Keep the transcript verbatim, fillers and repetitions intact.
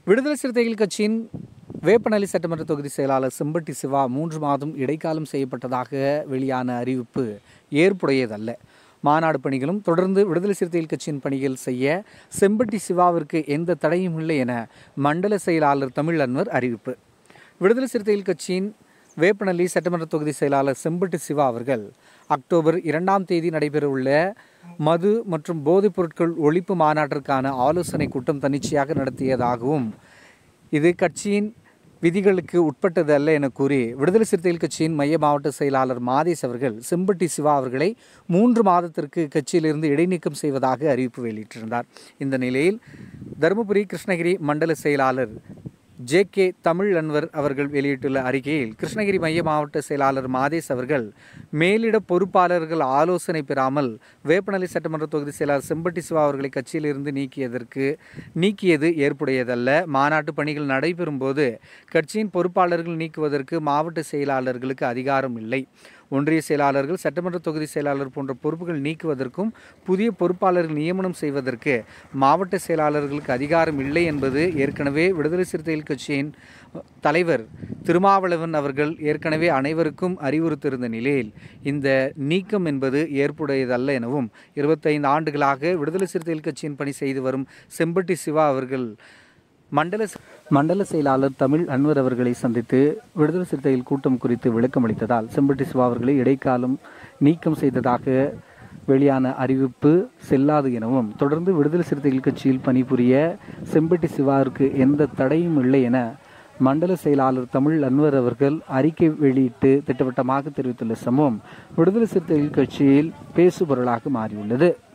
விடுதலை சிறுத்தைகள் கட்சியின் வேப்பநல்லி சட்டமன்ற தொகுதி செயலாளர் செம்பட்டி சிவா மூன்று மாதம் இடைக்காலம் செய்யப்பட்டதாக வெளியான அறிவிப்பு ஏற்புடையதல்ல. மாநாடு பணிகளும் தொடர்ந்து விடுதலை சிறுத்தைகள் கட்சியின் பணிகள் செய்ய செம்பட்டி சிவாவிற்கு எந்த தடையும் இல்லை என மண்டல செயலாளர் தமிழ் அன்வர் அறிவிப்பு. விடுதலை சிறுத்தைகள் கட்சியின் வேப்பநல்லி சட்டமன்ற தொகுதி செயலாளர் செம்பட்டி சிவா அவர்கள் அக்டோபர் இரண்டாம் தேதி நடைபெறவுள்ள மது மற்றும் போதைப் பொருட்கள் ஒழிப்பு மாநாட்டிற்கான ஆலோசனை கூட்டம் தன்னிச்சையாக நடத்தியதாகவும் இது கட்சியின் விதிகளுக்கு உட்பட்டது அல்ல என கூறி விடுதலை சிறுத்தைகள் கட்சியின் மைய மாவட்ட செயலாளர் மாதேஷ் அவர்கள் செம்பட்டி சிவா அவர்களை மூன்று மாதத்திற்கு கட்சியிலிருந்து இடைநீக்கம் செய்வதாக அறிவிப்பு வெளியிட்டிருந்தார். இந்த நிலையில் தருமபுரி கிருஷ்ணகிரி மண்டல செயலாளர் ஜே கே தமிழ் அன்வர் அவர்கள் வெளியிட்டுள்ள அறிக்கையில் கிருஷ்ணகிரி மைய மாவட்ட செயலாளர் மாதேஷ் அவர்கள் மேலிட பொறுப்பாளர்கள் ஆலோசனை பெறாமல் வேப்பநல்லி சட்டமன்ற தொகுதி செயலாளர் செம்பட்டி சிவா அவர்களை கட்சியிலிருந்து நீக்கியதற்கு நீக்கியது ஏற்புடையதல்ல. மாநாட்டு பணிகள் நடைபெறும் போது கட்சியின் பொறுப்பாளர்கள் நீக்குவதற்கு மாவட்ட செயலாளர்களுக்கு அதிகாரம் இல்லை. ஒன்றிய செயலாளர்கள், சட்டமன்ற தொகுதி செயலாளர் போன்ற பொறுப்புகள் நீக்குவதற்கும் புதிய பொறுப்பாளர்கள் நியமனம் செய்வதற்கு மாவட்ட செயலாளர்களுக்கு அதிகாரம் இல்லை என்பது ஏற்கனவே விடுதலை சிறுத்தைகள் கட்சியின் தலைவர் திருமாவளவன் அவர்கள் ஏற்கனவே அனைவருக்கும் அறிவுறுத்தியிருந்த நிலையில் இந்த நீக்கம் என்பது ஏற்புடையதல்ல எனவும் இருபத்தைந்து ஆண்டுகளாக விடுதலை சிறுத்தைகள் கட்சியின் பணி செய்து வரும் செம்பட்டி சிவா அவர்கள் மண்டல மண்டல செயலாளர் தமிழ் அன்வர் அவர்களை சந்தித்து விடுதலை சிறுத்தைகள் கூட்டம் குறித்து விளக்கம் அளித்ததால் செம்பட்டி சிவா அவர்களை இடைக்காலம் நீக்கம் செய்ததாக வெளியான அறிவிப்பு செல்லாது எனவும் தொடர்ந்து விடுதலை சிறுத்தைகள் கட்சியில் பணிபுரிய செம்பட்டி சிவாவிற்கு எந்த தடையும் இல்லை என மண்டல செயலாளர் தமிழ் அன்வர் அவர்கள் அறிக்கை வெளியிட்டு திட்டவட்டமாக தெரிவித்துள்ள சம்பவம் விடுதலை சிறுத்தைகள் கட்சியில் பேசுபொருளாக மாறியுள்ளது.